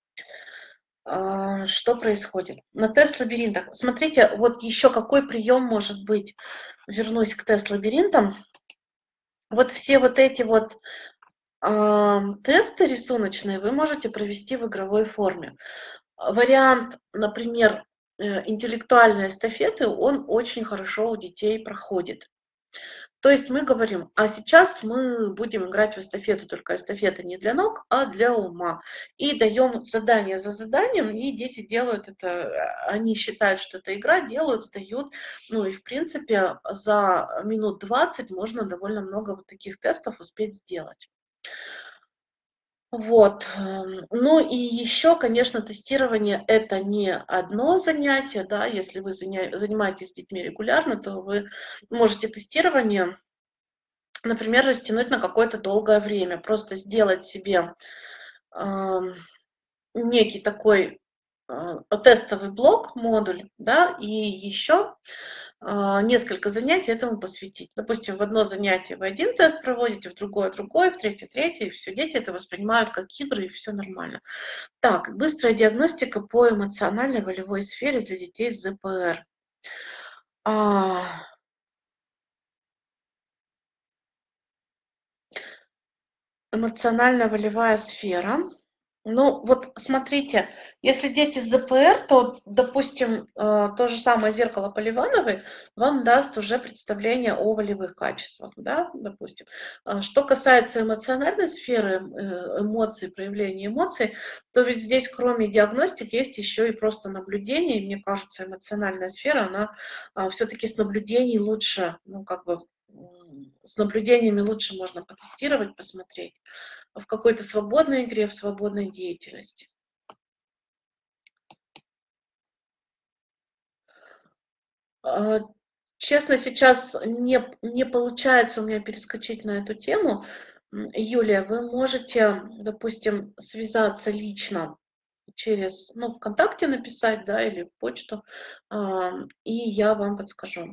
что происходит. На тест-лабиринтах. Смотрите, вот еще какой прием может быть. Вернусь к тест-лабиринтам. Вот все вот эти вот тесты рисуночные вы можете провести в игровой форме. Вариант, например, интеллектуальной эстафеты, он очень хорошо у детей проходит. То есть мы говорим, а сейчас мы будем играть в эстафету, только эстафета не для ног, а для ума. И даем задание за заданием, и дети делают это, они считают, что это игра, делают, сдают. Ну и в принципе за минут 20 можно довольно много вот таких тестов успеть сделать. Вот. Ну и еще, конечно, тестирование – это не одно занятие, да, если вы занимаетесь с детьми регулярно, то вы можете тестирование, например, растянуть на какое-то долгое время, просто сделать себе ам, некий такой тестовый блок, модуль, да, и еще несколько занятий этому посвятить. Допустим, в одно занятие вы один тест проводите, в другое другой, в третье третий, и все, дети это воспринимают как игры, и все нормально. Так, быстрая диагностика по эмоциональной волевой сфере для детей с ЗПР. А, Эмоциональная волевая сфера. Ну, вот смотрите, если дети с ЗПР, то, допустим, то же самое зеркало Поливановой вам даст уже представление о волевых качествах, да, допустим. Что касается эмоциональной сферы, эмоций, проявления эмоций, то ведь здесь, кроме диагностики, есть еще и просто наблюдение. И мне кажется, эмоциональная сфера, она все-таки с наблюдений лучше, ну, как бы, с наблюдениями лучше можно потестировать, посмотреть в какой-то свободной игре, в свободной деятельности. А, Честно, сейчас не получается у меня перескочить на эту тему. Юлия, вы можете, допустим, связаться лично через, ну, ВКонтакте написать, да, или почту, и я вам подскажу.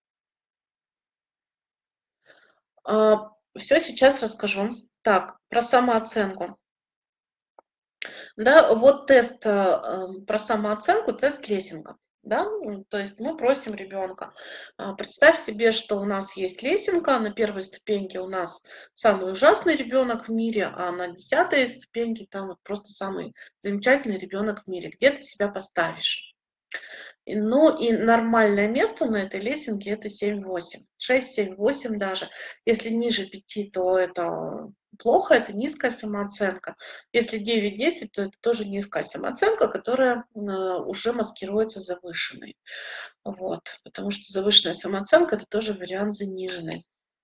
Все сейчас расскажу. Так, про самооценку. Да, вот тест про самооценку, тест Лессинга. Да? То есть мы просим ребенка, представь себе, что у нас есть лесенка, на первой ступеньке у нас самый ужасный ребенок в мире, а на 10-й ступеньке там вот просто самый замечательный ребенок в мире. Где ты себя поставишь? Ну и нормальное место на этой лесенке это 7-8. 6-7-8 даже. Если ниже 5, то это плохо, это низкая самооценка. Если 9-10, то это тоже низкая самооценка, которая уже маскируется завышенной. Вот. Потому что завышенная самооценка – это тоже вариант заниженной.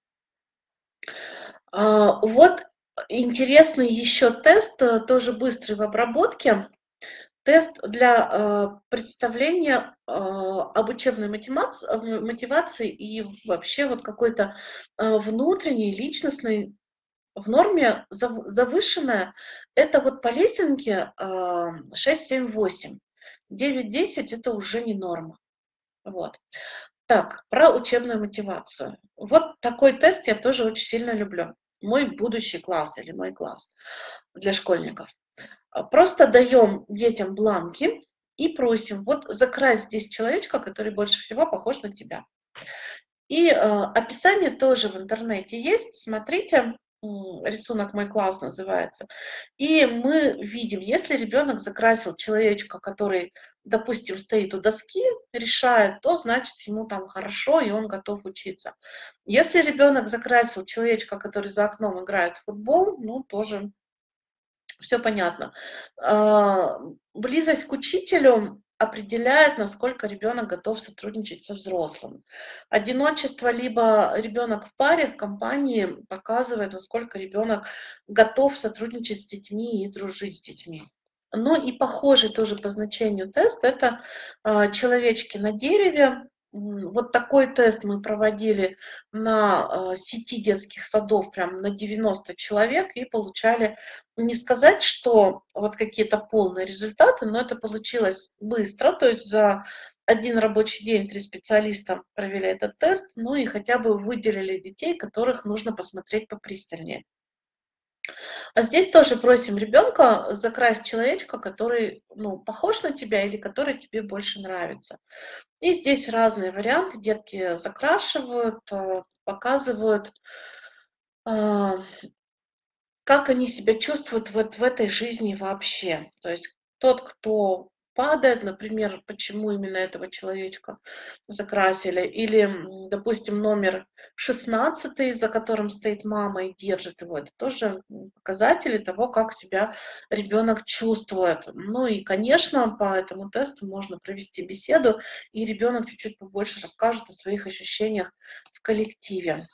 Вот интересный еще тест, тоже быстрый в обработке. Тест для представления об учебной мотивации и вообще вот какой-то внутренней, личностной в норме завышенная. Это вот по лесенке 6, 7, 8. 9, 10 это уже не норма. Вот. Так, про учебную мотивацию. Вот такой тест я тоже очень сильно люблю. Мой будущий класс или мой класс для школьников. Просто даем детям бланки и просим, вот закрась здесь человечка, который больше всего похож на тебя. И описание тоже в интернете есть. Смотрите, рисунок «Мой класс» называется. И мы видим, если ребенок закрасил человечка, который, допустим, стоит у доски, решает, то значит ему там хорошо, и он готов учиться. Если ребенок закрасил человечка, который за окном играет в футбол, ну, тоже все понятно. А, Близость к учителю определяет, насколько ребенок готов сотрудничать со взрослым. Одиночество либо ребенок в паре, в компании показывает, насколько ребенок готов сотрудничать с детьми и дружить с детьми. Ну и похожий тоже по значению тест — это человечки на дереве. Вот такой тест мы проводили на сети детских садов, прям на 90 человек, и получали, не сказать, что вот какие-то полные результаты, но это получилось быстро, то есть за один рабочий день 3 специалиста провели этот тест, ну и хотя бы выделили детей, которых нужно посмотреть попристальнее. А здесь тоже просим ребенка закрасть человечка, который, ну, похож на тебя или который тебе больше нравится. И здесь разные варианты. Детки закрашивают, показывают, а, как они себя чувствуют вот в этой жизни вообще. То есть тот, кто падает, например, почему именно этого человечка закрасили, или, допустим, номер 16, за которым стоит мама и держит его, это тоже показатели того, как себя ребенок чувствует. Ну и, конечно, по этому тесту можно провести беседу, и ребенок чуть-чуть побольше расскажет о своих ощущениях в коллективе.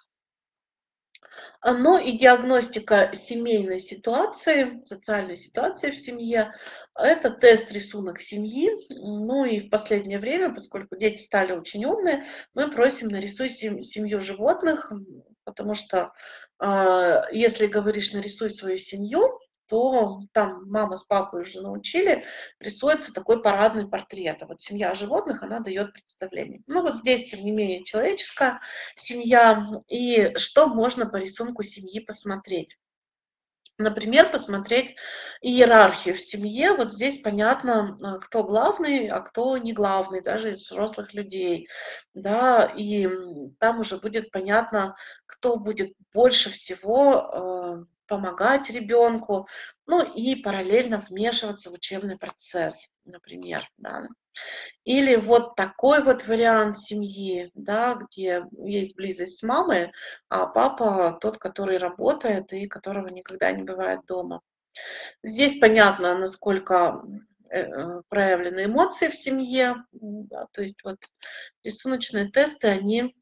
Но и диагностика семейной ситуации, социальной ситуации в семье — это тест-рисунок семьи. Ну и в последнее время, поскольку дети стали очень умные, мы просим нарисуй семью животных, потому что если говоришь «нарисуй свою семью», то там мама с папой уже научили, рисуется такой парадный портрет. А вот семья животных, она дает представление. Ну вот здесь, тем не менее, человеческая семья, и что можно по рисунку семьи посмотреть. Например, посмотреть иерархию в семье. Вот здесь понятно, кто главный, а кто не главный, даже из взрослых людей. Да, и там уже будет понятно, кто будет больше всего помогать ребенку, ну и параллельно вмешиваться в учебный процесс, например. Да. Или вот такой вот вариант семьи, да, где есть близость с мамой, а папа тот, который работает и которого никогда не бывает дома. Здесь понятно, насколько проявлены эмоции в семье, да, то есть вот рисуночные тесты, они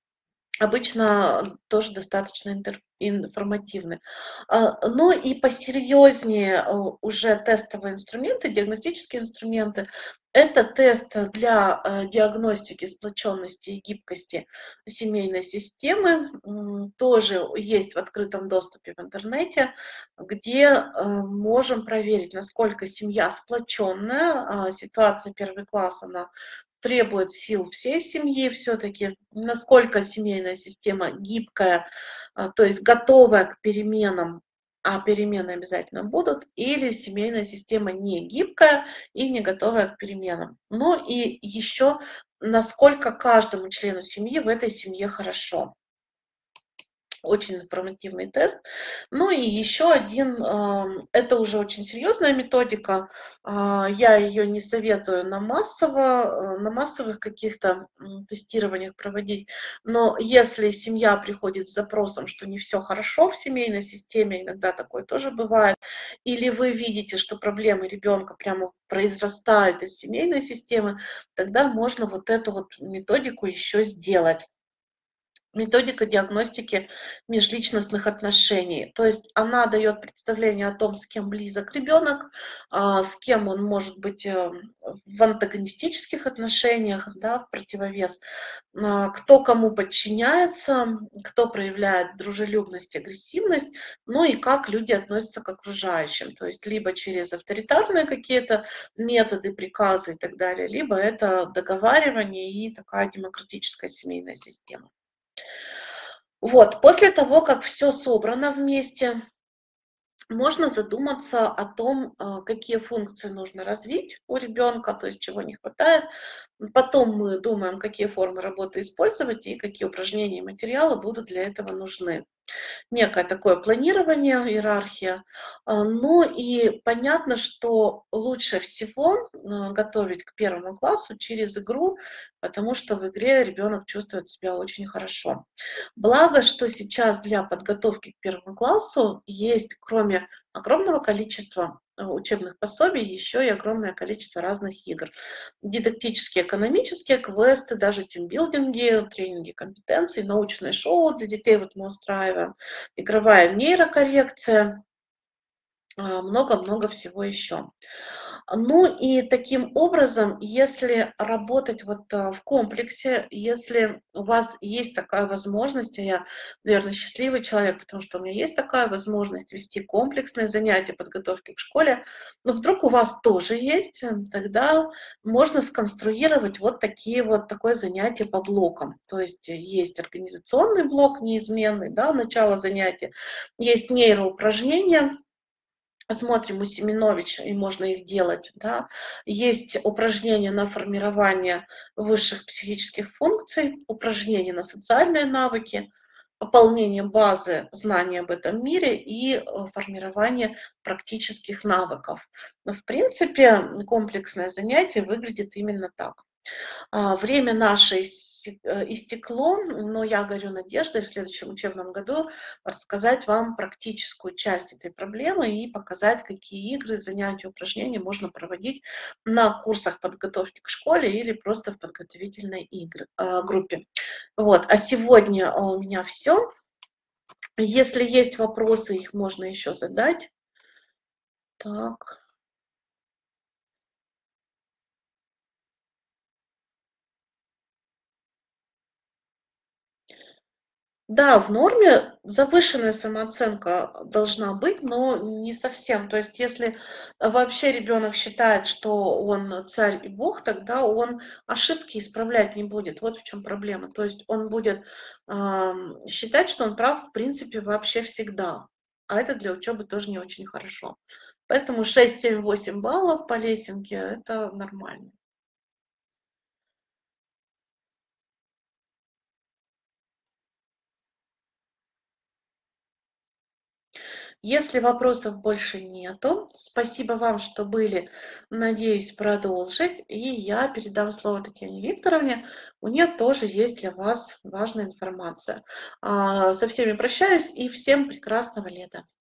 обычно тоже достаточно информативны. Но и посерьезнее уже тестовые инструменты, диагностические инструменты. Это тест для диагностики сплоченности и гибкости семейной системы. Тоже есть в открытом доступе в интернете, где можем проверить, насколько семья сплоченная. Ситуация первый класс, она требует сил всей семьи все-таки, насколько семейная система гибкая, то есть готовая к переменам, а перемены обязательно будут, или семейная система не гибкая и не готовая к переменам. Ну и еще, насколько каждому члену семьи в этой семье хорошо. Очень информативный тест. Ну и еще один, это уже очень серьезная методика. Я ее не советую на массовых каких-то тестированиях проводить. Но если семья приходит с запросом, что не все хорошо в семейной системе, иногда такое тоже бывает, или вы видите, что проблемы ребенка прямо произрастают из семейной системы, тогда можно вот эту вот методику еще сделать. Методика диагностики межличностных отношений. То есть она дает представление о том, с кем близок ребенок, с кем он может быть в антагонистических отношениях, да, в противовес, кто кому подчиняется, кто проявляет дружелюбность, агрессивность, ну и как люди относятся к окружающим. То есть либо через авторитарные какие-то методы, приказы и так далее, либо это договаривание и такая демократическая семейная система. Вот, после того, как все собрано вместе, можно задуматься о том, какие функции нужно развить у ребенка, то есть чего не хватает. Потом мы думаем, какие формы работы использовать и какие упражнения и материалы будут для этого нужны. Некое такое планирование, иерархия. Ну и понятно, что лучше всего готовить к первому классу через игру, потому что в игре ребенок чувствует себя очень хорошо. Благо, что сейчас для подготовки к первому классу есть, кроме огромного количества учебных пособий, еще и огромное количество разных игр. Дидактические, экономические, квесты, даже тимбилдинги, тренинги компетенций, научное шоу для детей вот мы устраиваем, игровая нейрокоррекция, много-много всего еще. Ну и таким образом, если работать вот в комплексе, если у вас есть такая возможность, а я, наверное, счастливый человек, потому что у меня есть такая возможность вести комплексные занятия подготовки к школе, но вдруг у вас тоже есть, тогда можно сконструировать вот такие вот такое занятие по блокам. То есть есть организационный блок неизменный, да, начало занятия, есть нейроупражнения, смотрим у Семенович, и можно их делать, да. Есть упражнения на формирование высших психических функций, упражнения на социальные навыки, пополнение базы знаний об этом мире и формирование практических навыков. Но, в принципе, комплексное занятие выглядит именно так. Время наше истекло, но я горю надеждой в следующем учебном году рассказать вам практическую часть этой проблемы и показать, какие игры, занятия, упражнения можно проводить на курсах подготовки к школе или просто в подготовительной группе. Вот. А сегодня у меня все. Если есть вопросы, их можно еще задать. Так. Да, в норме завышенная самооценка должна быть, но не совсем. То есть если вообще ребенок считает, что он царь и бог, тогда он ошибки исправлять не будет. Вот в чем проблема. То есть он будет считать, что он прав в принципе вообще всегда. А это для учебы тоже не очень хорошо. Поэтому 6, 7, 8 баллов по лесенке– это нормально. Если вопросов больше нету, спасибо вам, что были. Надеюсь продолжить. И я передам слово Татьяне Викторовне. У нее тоже есть для вас важная информация. Со всеми прощаюсь и всем прекрасного лета.